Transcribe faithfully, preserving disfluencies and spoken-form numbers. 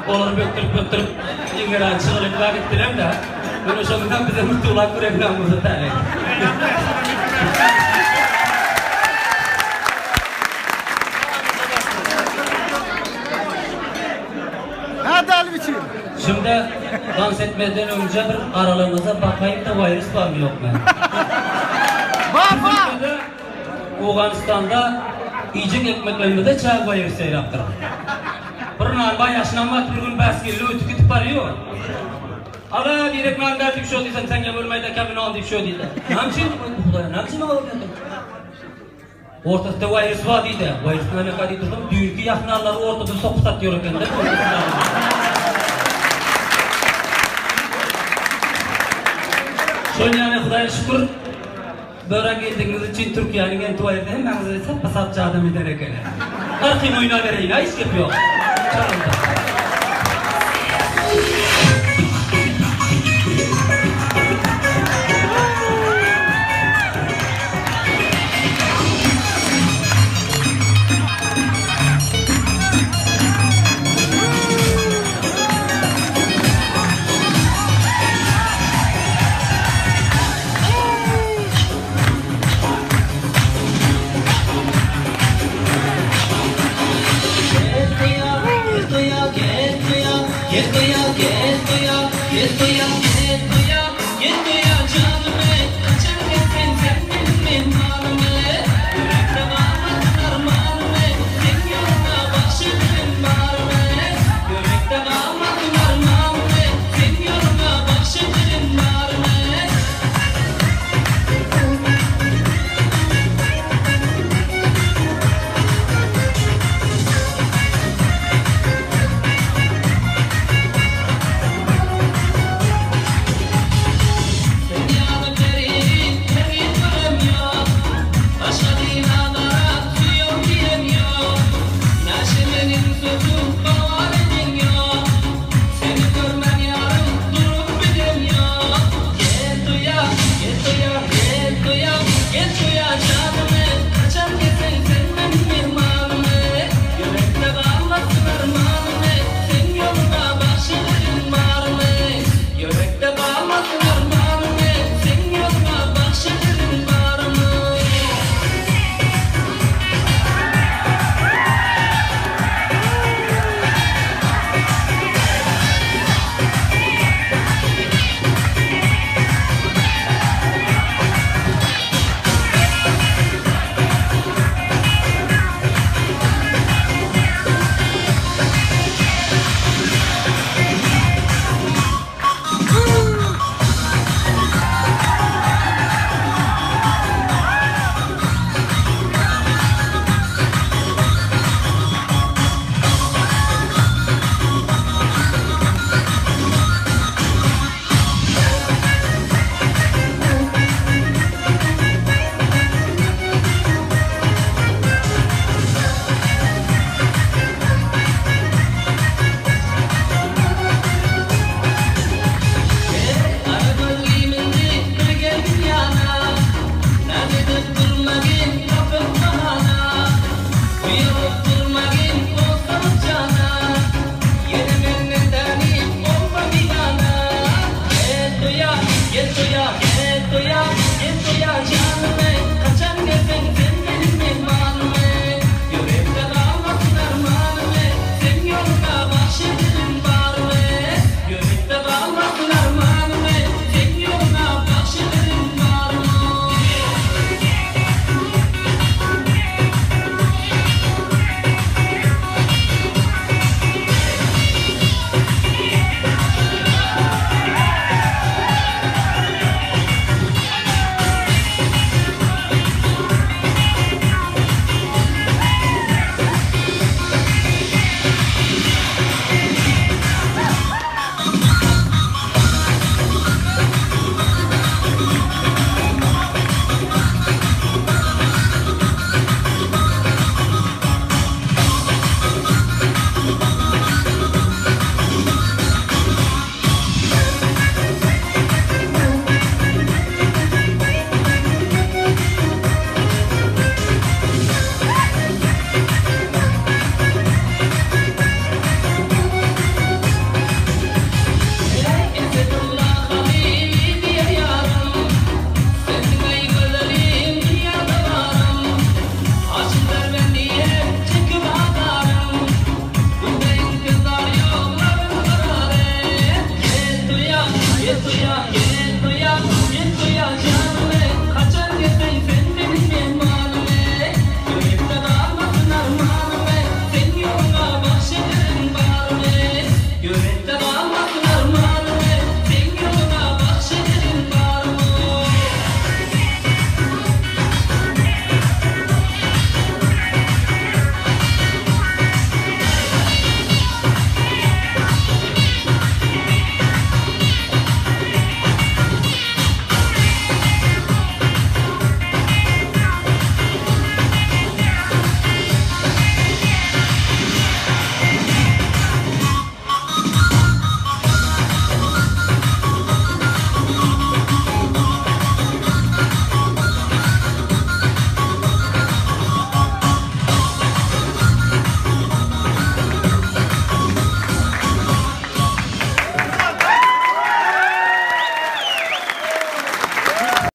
Olur götürüp götürüp İngilizce çıkılıp vakittiler de böyle şundan bize mutlular kurebilamızı talep. Hadi Alviçi. Şimdi dans etmeden önce bir aralığımıza bakayım da virüs var mı yok mu? Baba! Afganistan'da iyicik ekmeklerimizde çay virüsü yaptırır. Bir nanba yaşlanmak bir gün baskeli ötü gitip varıyor. Ala bir ekmeğin derdik şu değilsen sen ya bölmeyi kemin aldık şu değil. Namçin Xudaya namçin alıp geldim. Ortada virüs var deydi. Virüsün ne kadar dedim dünkü yakınlarları ortada sokup satıyor ekan da. Şöyle yani Xudaya şükür böyle geldiğiniz için Türkiye'nin en tuvaleti hemen size pasatçı adam eder ekan. Arkayım oyuna vereyim ha hiç yapıyor. Çalın. Get me up, get me up, get me up, get me up, get